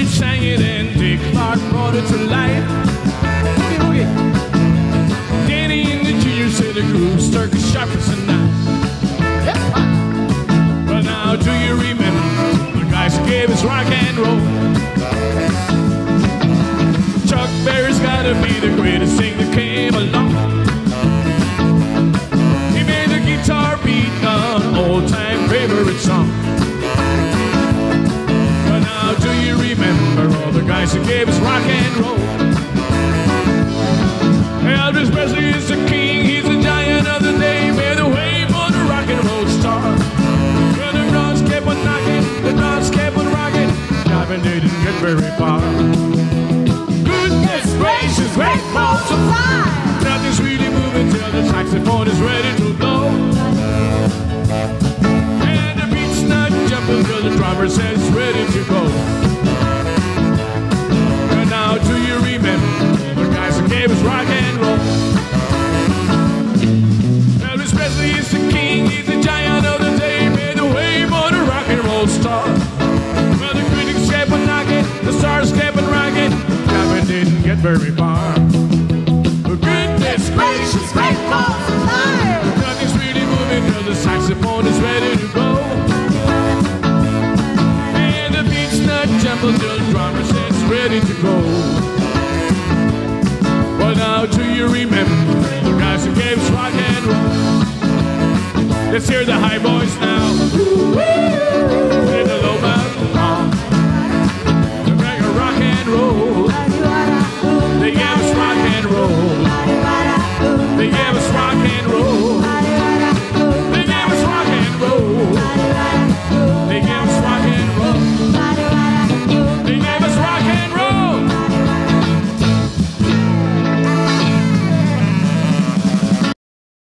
sang it and Dick Clark brought it to life. Boogie, boogie. Danny and the Junior said the groove struck as sharp as a knife. But now do you remember the guys who gave us rock and roll? Chuck Berry's gotta be the greatest thing that came along. He made the guitar beat an old-time favorite song. But now do you remember all the guys who gave us rock and roll? Elvis Presley is the king, he's the giant of the day, made the wave on the rock and roll star. Well, the drums kept on knocking, the drums kept on rocking, and they didn't get very far. Goodness gracious, great balls of fire! Nothing's really moving till the saxophone is ready to blow. And the beat's not jumping till the drummer says it's ready to go. And now do you remember the guys who gave us rock and roll? Elvis Presley is the king, he's the giant of the day, made the wave on the rock and roll star. Well, the critics kept on knocking, the stars kept on rocking, and didn't get very far. But goodness gracious, great balls of fire! Nothing's really moving till the saxophone is ready to go. And the beat's not jumping till the drummer says it's ready to go. Well, now do you remember the guys who gave us rock and roll? Let's hear the high boys now.